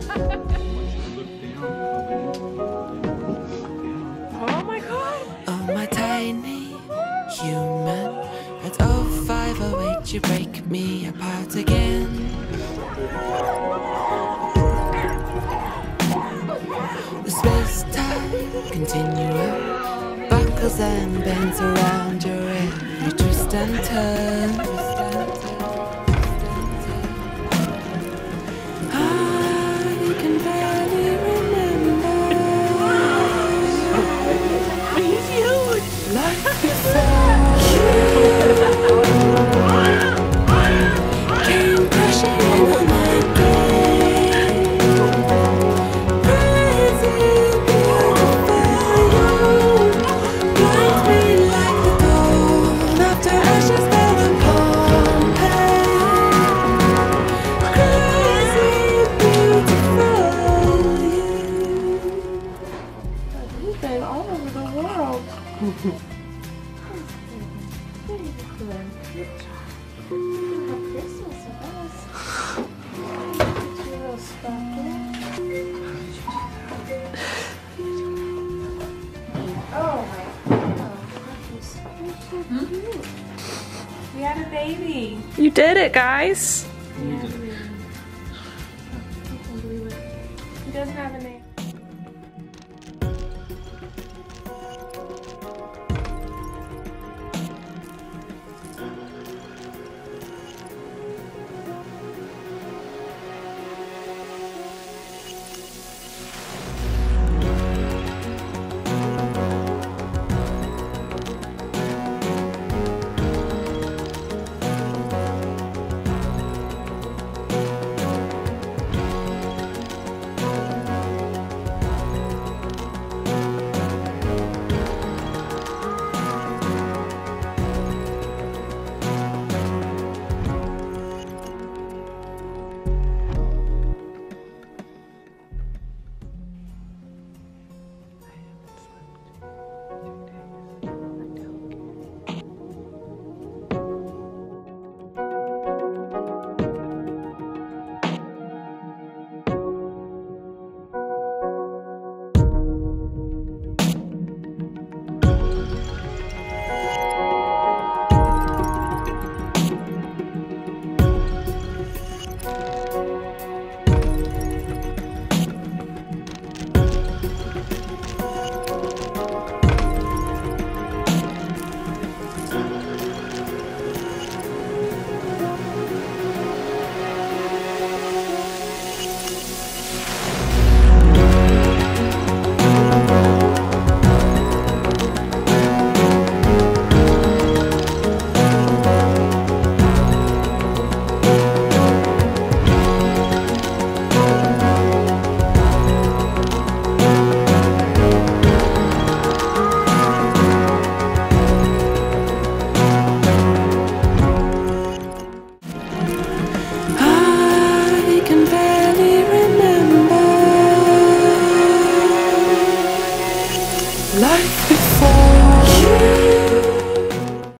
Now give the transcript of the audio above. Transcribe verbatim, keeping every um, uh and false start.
Oh my god! Oh my tiny human, at oh five oh eight you break me apart again. The space-time continuum buckles and bends around your every twist and turn. I can barely remember. He's huge! Like before, came crashing into my brain. Crazy beautiful, blind me like the gold after ashes fell upon Pompeii. Crazy beautiful, you. He's been all over the world. Christmas with us. Your little stocking. Oh my god. He's so cute. We had a baby. You did it, guys. We had a baby. I can't believe it. He doesn't have a name.